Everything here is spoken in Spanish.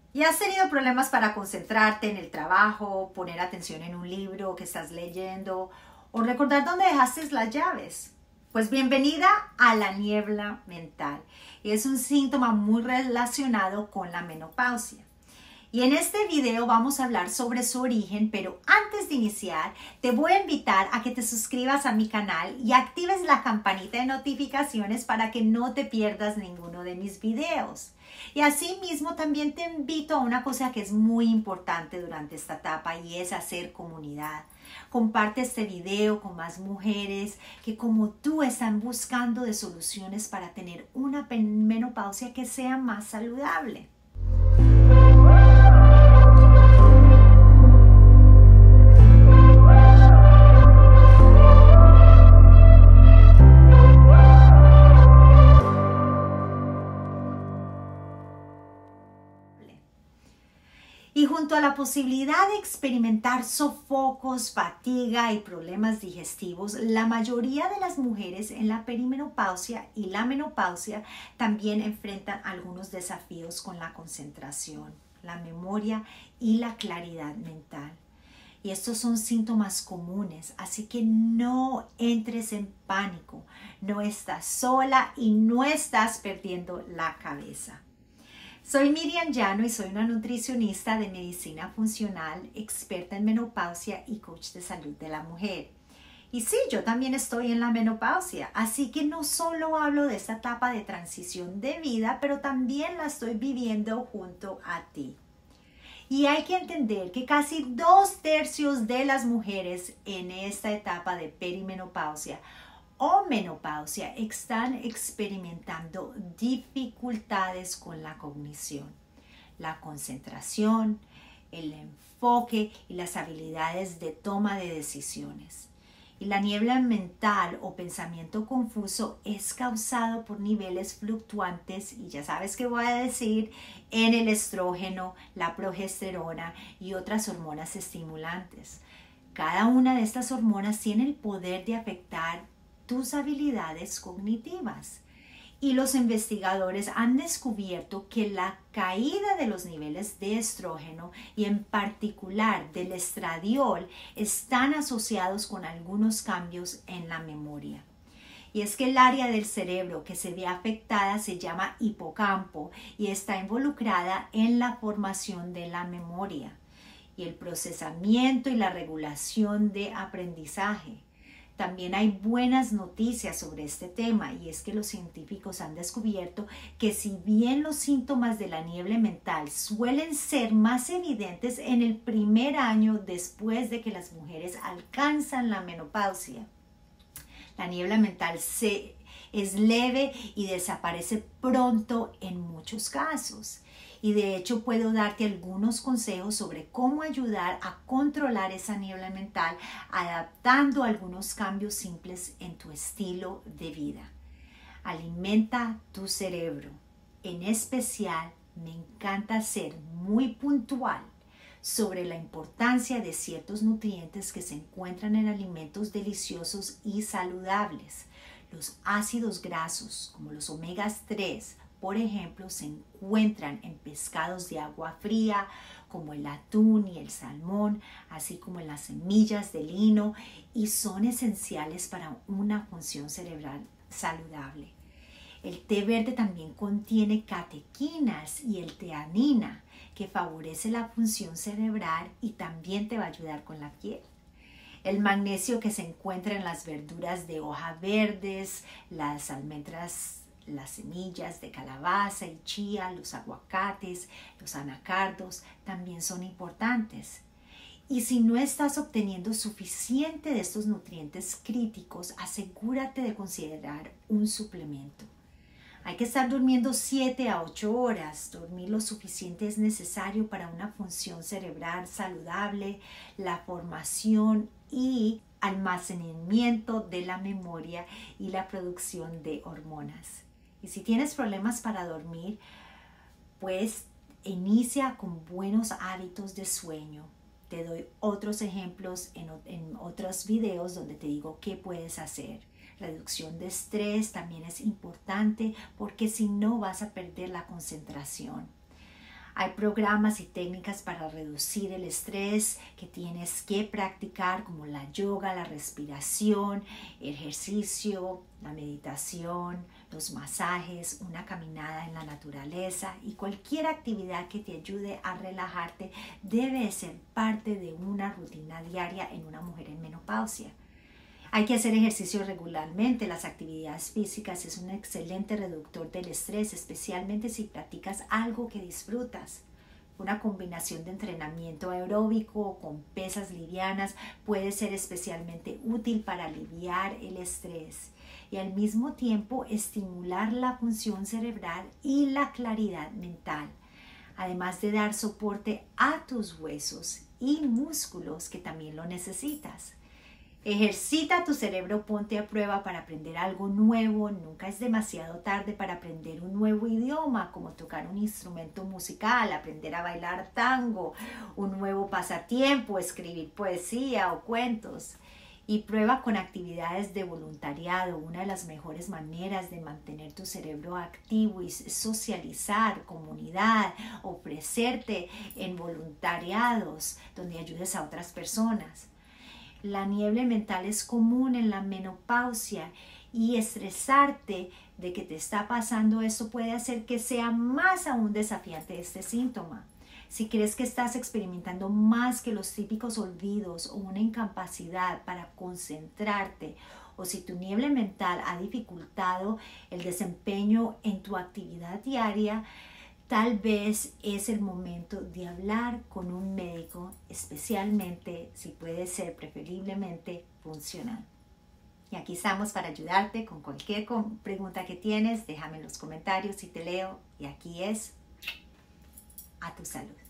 ¿Y has tenido problemas para concentrarte en el trabajo, poner atención en un libro que estás leyendo o recordar dónde dejaste las llaves? Pues bienvenida a la niebla mental. Es un síntoma muy relacionado con la menopausia. Y en este video vamos a hablar sobre su origen, pero antes de iniciar te voy a invitar a que te suscribas a mi canal y actives la campanita de notificaciones para que no te pierdas ninguno de mis videos. Y asimismo también te invito a una cosa que es muy importante durante esta etapa y es hacer comunidad. Comparte este video con más mujeres que como tú están buscando de soluciones para tener una menopausia que sea más saludable. Y junto a la posibilidad de experimentar sofocos, fatiga y problemas digestivos, la mayoría de las mujeres en la perimenopausia y la menopausia también enfrentan algunos desafíos con la concentración, la memoria y la claridad mental. Y estos son síntomas comunes, así que no entres en pánico, no estás sola y no estás perdiendo la cabeza. Soy Miriam Llano y soy una nutricionista de medicina funcional, experta en menopausia y coach de salud de la mujer. Y sí, yo también estoy en la menopausia, así que no solo hablo de esta etapa de transición de vida, pero también la estoy viviendo junto a ti. Y hay que entender que casi 2/3 de las mujeres en esta etapa de perimenopausia o menopausia están experimentando dificultades con la cognición, la concentración, el enfoque y las habilidades de toma de decisiones. Y la niebla mental o pensamiento confuso es causado por niveles fluctuantes, y ya sabes qué voy a decir, en el estrógeno, la progesterona y otras hormonas estimulantes. Cada una de estas hormonas tiene el poder de afectar tus habilidades cognitivas. Y los investigadores han descubierto que la caída de los niveles de estrógeno y en particular del estradiol están asociados con algunos cambios en la memoria. Y es que el área del cerebro que se ve afectada se llama hipocampo y está involucrada en la formación de la memoria y el procesamiento y la regulación de aprendizaje. También hay buenas noticias sobre este tema y es que los científicos han descubierto que si bien los síntomas de la niebla mental suelen ser más evidentes en el primer año después de que las mujeres alcanzan la menopausia, la niebla mental es leve y desaparece pronto en muchos casos. Y de hecho puedo darte algunos consejos sobre cómo ayudar a controlar esa niebla mental adaptando algunos cambios simples en tu estilo de vida. Alimenta tu cerebro. En especial, me encanta ser muy puntual sobre la importancia de ciertos nutrientes que se encuentran en alimentos deliciosos y saludables. Los ácidos grasos, como los omegas 3, por ejemplo, se encuentran en pescados de agua fría como el atún y el salmón, así como en las semillas de lino, y son esenciales para una función cerebral saludable. El té verde también contiene catequinas y el teanina, que favorece la función cerebral y también te va a ayudar con la piel. El magnesio que se encuentra en las verduras de hoja verdes, las almendras, las semillas de calabaza y chía, los aguacates, los anacardos también son importantes. Y si no estás obteniendo suficiente de estos nutrientes críticos, asegúrate de considerar un suplemento. Hay que estar durmiendo 7 a 8 horas. Dormir lo suficiente es necesario para una función cerebral saludable, la formación y almacenamiento de la memoria y la producción de hormonas. Y si tienes problemas para dormir, pues inicia con buenos hábitos de sueño. Te doy otros ejemplos en otros videos donde te digo qué puedes hacer. Reducción de estrés también es importante porque si no vas a perder la concentración. Hay programas y técnicas para reducir el estrés que tienes que practicar, como la yoga, la respiración, ejercicio, la meditación, los masajes, una caminada en la naturaleza y cualquier actividad que te ayude a relajarte debe ser parte de una rutina diaria en una mujer en menopausia. Hay que hacer ejercicio regularmente. Las actividades físicas es un excelente reductor del estrés, especialmente si practicas algo que disfrutas. Una combinación de entrenamiento aeróbico con pesas livianas puede ser especialmente útil para aliviar el estrés y al mismo tiempo estimular la función cerebral y la claridad mental, además de dar soporte a tus huesos y músculos que también lo necesitas. Ejercita tu cerebro, ponte a prueba para aprender algo nuevo. Nunca es demasiado tarde para aprender un nuevo idioma, como tocar un instrumento musical, aprender a bailar tango, un nuevo pasatiempo, escribir poesía o cuentos. Y prueba con actividades de voluntariado. Una de las mejores maneras de mantener tu cerebro activo es socializar, comunidad, ofrecerte en voluntariados donde ayudes a otras personas. La niebla mental es común en la menopausia y estresarte de que te está pasando esto puede hacer que sea más aún desafiante este síntoma. Si crees que estás experimentando más que los típicos olvidos o una incapacidad para concentrarte, o si tu niebla mental ha dificultado el desempeño en tu actividad diaria, tal vez es el momento de hablar con un médico, especialmente si puede ser preferiblemente funcional. Y aquí estamos para ayudarte con cualquier pregunta que tienes. Déjame en los comentarios y te leo. Y aquí es a tu salud.